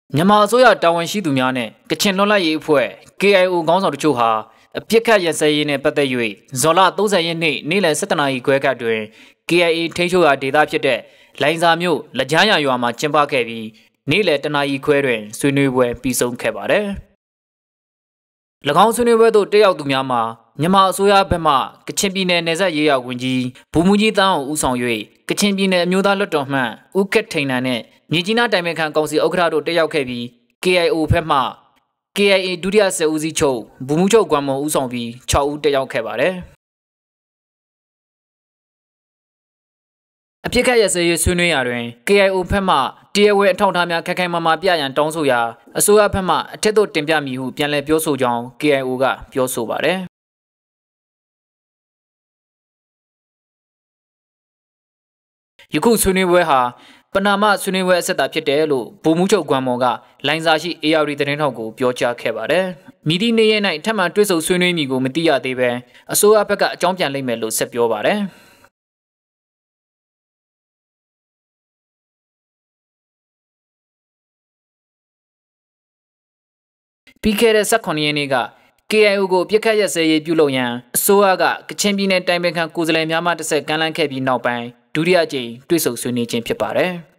မြန်မာအစိုးရတာဝန်ရှိသူများနဲ့ကချင်လွတ်လပ်ရေးအဖွဲ့ KIO ခေါင်းဆောင်တို့ဟာအပြစ်ခတ်ရစဲရေးနဲ့ပတ်သက်၍ဇော်လ30ရက်နေ့နေ့လယ်17နာရီခွဲခန့်တွင် KIA ထိန်းချုပ်ရာဒေသဖြစ်တဲ့လိုင်ဇာမြို့လက်ကြားရွာမှာကျင်းပခဲ့ပြီးနေ့လယ်1နာရီခွဲတွင်ဆွေးနွေးပွဲပြီးဆုံးခဲ့ပါတယ်။၎င်းဆွေးနွေးပွဲသို့တက်ရောက်သူများမှာမြန်မာအစိုးရဘက်မှကချင်ပြည်နယ်နယ်စပ်ရေးရာဝန်ကြီးဗိုလ်မှူးကြီးတန်းအောင်ဦးဆောင်၍ကချင်ပြည်နယ်အမျိုးသားလွှတ်တော်မှဦးကက်ထိန်နန်နဲ့မြေကြီးနားတိုင်ပင်ခံကောင်စီဥက္ကဋ္ဌတို့တက်ရောက်ခဲ့ပြီး KIO ဘက်မှ KIA ဒုတိယစစ်ဦးစီးချုပ်ဗိုလ်မှူးချုပ်ကွမ်မွန်ဦးဆောင်ပြီး6ဦးတက်ရောက်ခဲ့ပါတယ်။အပြစ်ခတ်ရစဲရေးဆွေးနွေးရာတွင် KIO ဘက်မှတရားဝင်အထောက်အထားများခက်ခဲမမပြရန်တောင်းဆိုရာအစိုးရဘက်မှအထက်သို့တင်ပြမည်ဟုပြန်လည်ပြောဆိုကြောင်း KIO ကပြောဆိုပါတယ်။ယခုဆွေးနွေးပွဲဟာပနာမဆွေးနွေးပွဲအဆက်အဖြစ်တယ်လို့ဗိုလ်မှူးချုပ်ကွမ်မွန်ကလိုင်ဇာရှိ AR သတင်းထောက်ကိုပြောကြားခဲ့ပါတယ်။မိသည့်နေ့ရက်၌ထပ်မံတွေ့ဆုံဆွေးနွေးမည်ကိုမသိရသေးပဲအစိုးရဘက်ကအကြောင်းပြန်လိမ့်မယ်လို့ဆက်ပြောပါတယ်။ပြီးခဲ့တဲ့18ရက်နေ့က KIO ကိုပြစ်ခတ်ရက်စဲရေးပြုလုပ်ရန်အစိုးရကကချင်ပြည်နယ်တိုင်ပင်ခံကိုယ်စားလှယ်များမှတစ်ဆက်ကမ်းလှမ်းခဲ့ပြီးနောက်ပိုင်းဒုတိယကြိမ်တွေ့ဆုံဆွေးနွေးခြင်းဖြစ်ပါတယ်။